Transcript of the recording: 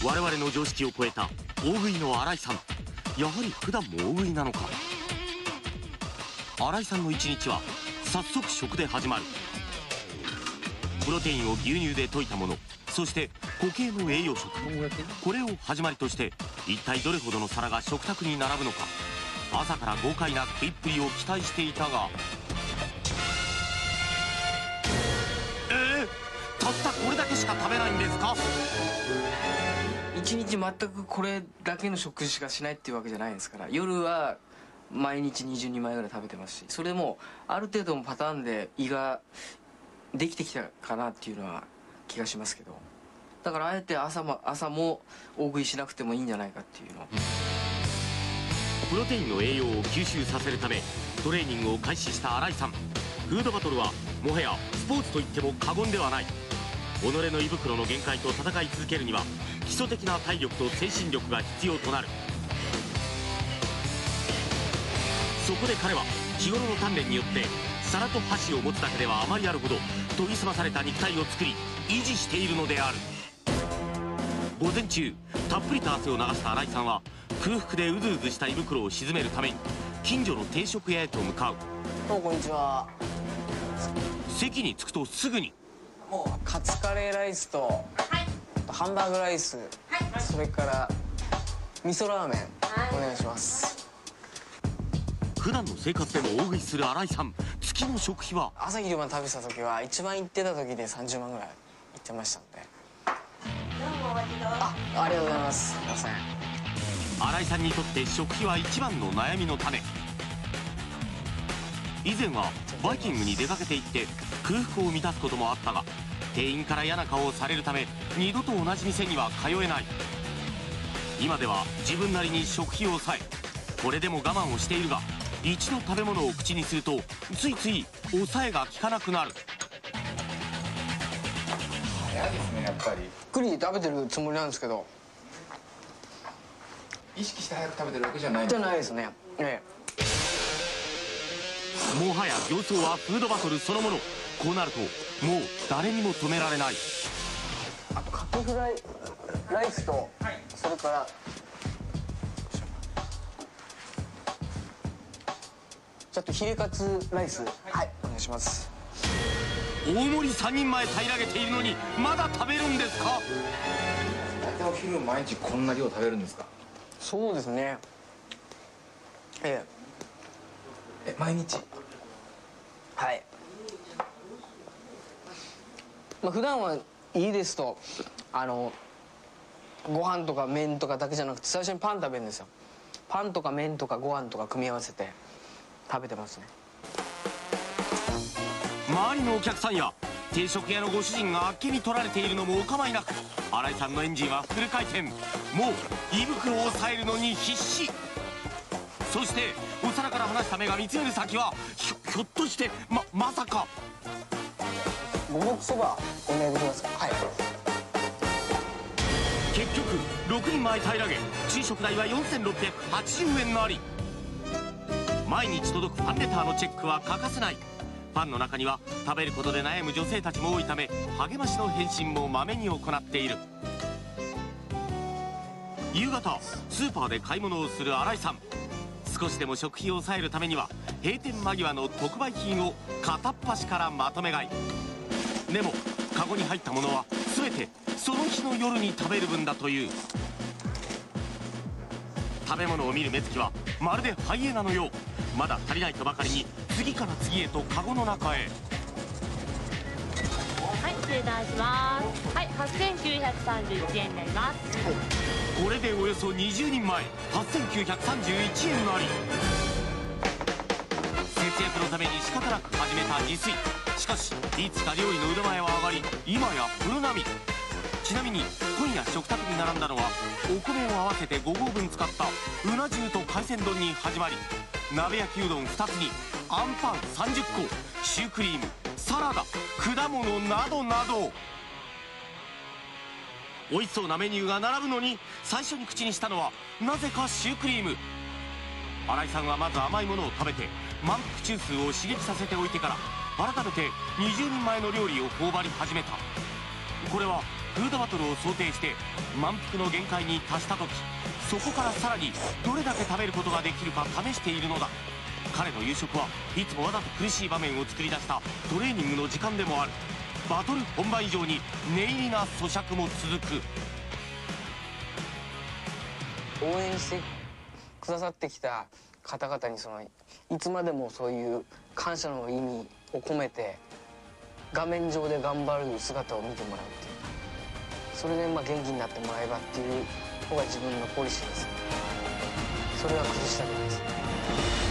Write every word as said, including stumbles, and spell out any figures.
我々の常識を超えた大食いの新井さん、やはり普段も大食いなのか。新井さんの一日は早速食で始まる。プロテインを牛乳で溶いたもの、そして固形の栄養食、これを始まりとして一体どれほどの皿が食卓に並ぶのか。朝から豪快な食いっぷりを期待していたが、えー、たったこれだけしか食べないんですか？ 一日全くこれだけの食事しかしないっていうわけじゃないですから、夜は毎日にじゅうにまいぐらい食べてますし、それもある程度のパターンで胃ができてきたかなっていうのは気がしますけど、だからあえて朝も朝も大食いしなくてもいいんじゃないかっていうの。 プロテインの栄養を吸収させるためトレーニングを開始した新井さん。フードバトルはもはやスポーツといっても過言ではない。己の胃袋の限界と戦い続けるには基礎的な体力と精神力が必要となる。そこで彼は日頃の鍛錬によって皿と箸を持つだけではあまりあるほど研ぎ澄まされた肉体を作り維持しているのである。午前中たっぷりと汗を流した新井さんは空腹でうずうずした胃袋を鎮めるために近所の定食屋へと向かう。 どうもこんにちは。 席に着くとすぐにもうカツカレーライスと、はい、ハンバーグライス、はい、それから味噌ラーメン、はい、お願いします。 普段の生活でも大食いする新井さん。月の食費は朝昼晩食べてた時は一番行ってた時でさんじゅうまんぐらい行ってましたので。どうもお待ちどうぞ。あ、ありがとうございます。すいません。 新井さんにとって食費は一番の悩みの種。以前はバイキングに出かけて行って空腹を満たすこともあったが、店員から嫌な顔をされるため二度と同じ店には通えない。今では自分なりに食費を抑え、これでも我慢をしているが、一度食べ物を口にするとついつい抑えが効かなくなる。 早いですね、やっぱり。 ゆっくり食べてるつもりなんですけど、 意識して早く食べてるわけじゃないんじゃないですね。ええ。 もはや形相はフードバトルそのもの。こうなるともう誰にも止められない。 あとカキフライライスと、はい、それからちょっとヒレカツライス、はい、はい、お願いします。 大盛りさんにんまえ平らげているのにまだ食べるんですか？ 大体お昼毎日こんな量食べるんですか？ そうですね。えええ、毎日？ はい。まあ普段は家ですとあのご飯とか麺とかだけじゃなくて最初にパン食べるんですよ。パンとか麺とかご飯とか組み合わせて食べてますね。 周りのお客さんや定食屋のご主人があっけに取られているのもお構いなく、新井さんのエンジンはフル回転。もう胃袋を抑えるのに必死。そしてお皿から離した目が見つめる先はひょ、ひょっとしてままさか。 五目そばお願いできますか？はい。 結局ろくにんまえ平らげ、昼食代はよんせんろっぴゃくはちじゅうえんなり。毎日届くファンレターのチェックは欠かせない。ファンの中には食べることで悩む女性たちも多いため励ましの返信もまめに行っている。夕方スーパーで買い物をする新井さん。少しでも食費を抑えるためには閉店間際の特売品を片っ端からまとめ買い。でもカゴに入ったものは全てその日の夜に食べる分だという。食べ物を見る目つきはまるでハイエナのよう。まだ足りないとばかりに次から次へとカゴの中へ。 はい、失礼いたします。はい、はっせんきゅうひゃくさんじゅういちえんになります。はい、 これでおよそにじゅうにんまえはっせんきゅうひゃくさんじゅういちえんなり。節約のために仕方なく始めた自炊。しかしいつか料理の腕前は上がり今やプロ並み。ちなみに今夜食卓に並んだのはお米を合わせてごごうぶん使ったうな重と海鮮丼に始まり、鍋焼きうどんふたつにあんパンさんじゅっこ、シュークリーム、サラダ、果物などなど美味しそうなメニューが並ぶのに最初に口にしたのはなぜかシュークリーム。新井さんはまず甘いものを食べて満腹中枢を刺激させておいてから改めてにじゅうにんまえの料理を頬張り始めた。これはフードバトルを想定して満腹の限界に達した時、そこからさらにどれだけ食べることができるか試しているのだ。彼の夕食はいつもわざと苦しい場面を作り出したトレーニングの時間でもある。バトル本番以上に念入りな咀嚼も続く。 応援してくださってきた方々にそのいつまでもそういう感謝の意味を込めて画面上で頑張る姿を見てもらうっていう、それでまあ元気になってもらえばっていうのが自分のポリシーです。それは崩したくないです。